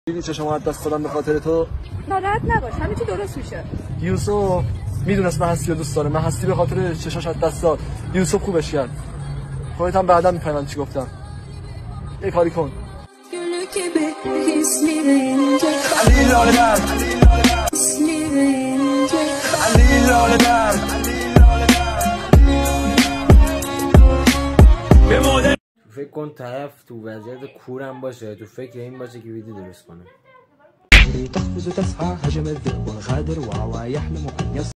دیدی چشم از دست دادم به خاطر تو. ناراحت نباش، همه چی درست میشه. یوسف میدونست من هستی رو دوست داره، من هستی به خاطر چشاش از دست داد. یوسف خوبش کرد. خودت هم بعدا میفهمی من چی گفتم. یه کاری کن. فکر کن طرف تو وضعیت کورم باشه، تو فکر این باشه که ویدیو درست کنه. تقفز تسعى هجم الذئب الغادر وهو يحلم أن